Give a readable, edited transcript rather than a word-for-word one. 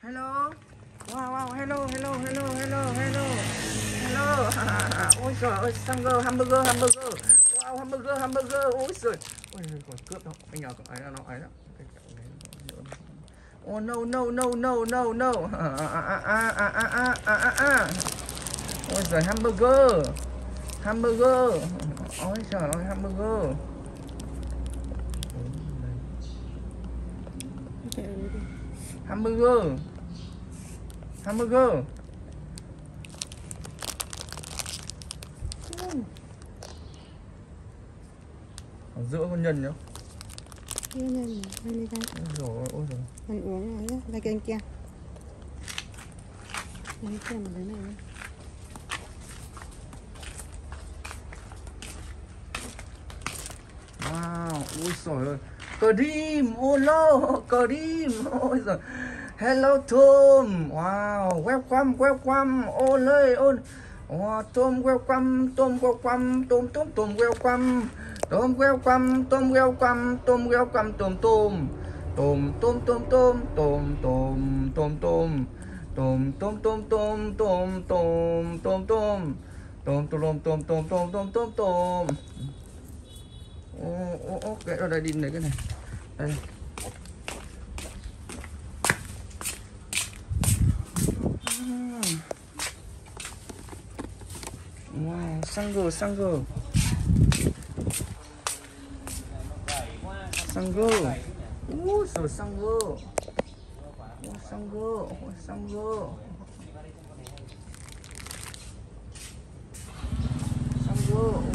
Hello. Wow, wow, hello, hello, hello, hello, hello. Hello. Ôi trời ơi, hamburger. Wow, hamburger. Ôi trời. Ôi còn cướp đâu. Anh nhỏ ấy nó ấy đó. Oh no. Ôi trời, hamburger. Ôi trời ơi, hamburger. Hamburger. Ở giữa con nhân nhá. Nhân này, đi ra. Ôi rồi. Mình uống rồi nhá, ra kia anh kia. Anh kia một cái này nhá. Wow, ôi trời ơi. Cream, oh no, cream. Ôi giời. Hello Tom. Wow, welcome. Ole. Wow, Tom welcome. Tom welcome. Cái ở đây đi lấy cái này. Đây. Wow, xăng gờ. Úi giời, xăng gờ.